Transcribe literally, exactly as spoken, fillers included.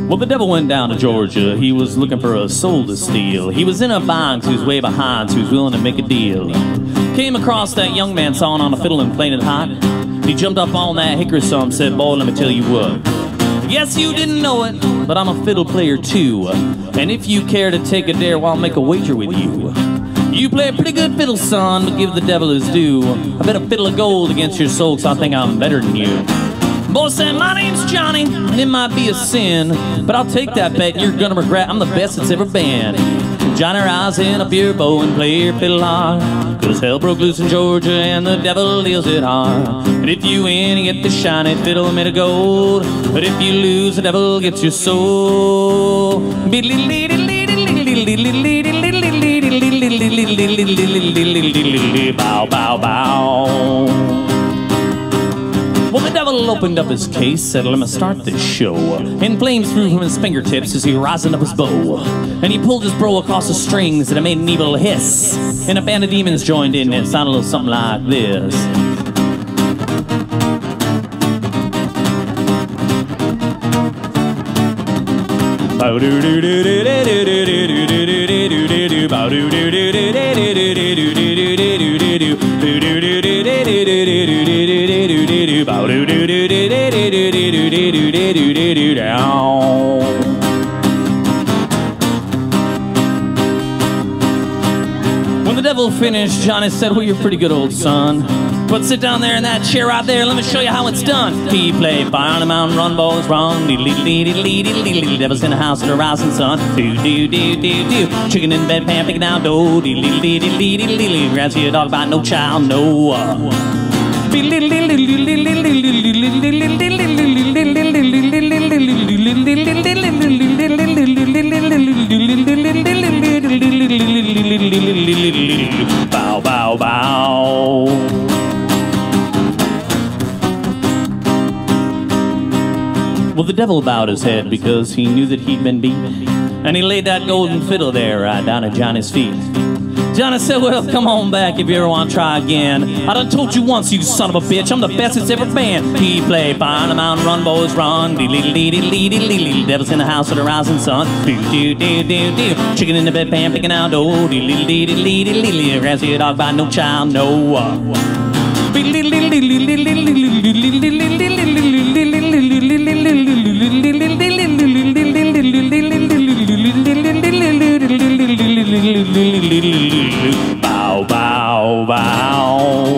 Well, the devil went down to Georgia. He was looking for a soul to steal. He was in a bind, who's way behind, who's willing to make a deal. Came across that young man sawing on a fiddle and playing it hot. He jumped up on that hickory stump, said, boy, let me tell you what. Yes, you didn't know it, but I'm a fiddle player too. And if you care to take a dare, well, I'll make a wager with you. You play a pretty good fiddle, son, but give the devil his due. I bet a fiddle of gold against your soul, 'cause I think I'm better than you. Boy said, my name's Johnny, and it might be a sin, but I'll take that bet and you're gonna regret I'm the best that's ever been. Johnny, rise in up your bow and play your fiddle hard, 'cause hell broke loose in Georgia and the devil deals it hard. And if you win, you get the shiny fiddle made of gold, but if you lose, the devil gets your soul. Bow, bow, bow. Well, the devil opened up his case, said, let me start this show. And flames flew from his fingertips as he risened up his bow. And he pulled his bow across the strings and it made an evil hiss. And a band of demons joined in and it sounded a little something like this. When the devil finished, Johnny said, well, you're pretty good, old son, but sit down there in that chair right there, let me show you how it's done. He played Fire on the Mountain, Run Boys Run, the devil's in the house of the rising sun. Do do do do do, chicken in bed, pan picking out dough. Grabs your dog by no child, no. Bow, bow, bow. Well, the devil bowed his head because he knew that he'd been beaten, and he laid that golden fiddle there right down at Johnny's feet. Johnny said, well, come on back if you ever want to try again. I done told you once, you son of a bitch, I'm the best it's ever been. He played Fire on the Mountain, Run Boys Run, dee-lee-lee-lee-lee-lee-lee, devil's in the house of the rising sun. Do-do-do-do-do, chicken in the bed, pan picking out dough. Dee-lee-lee-lee-lee-lee-lee, grabs your dog by no child, no. Bow, bow, bow.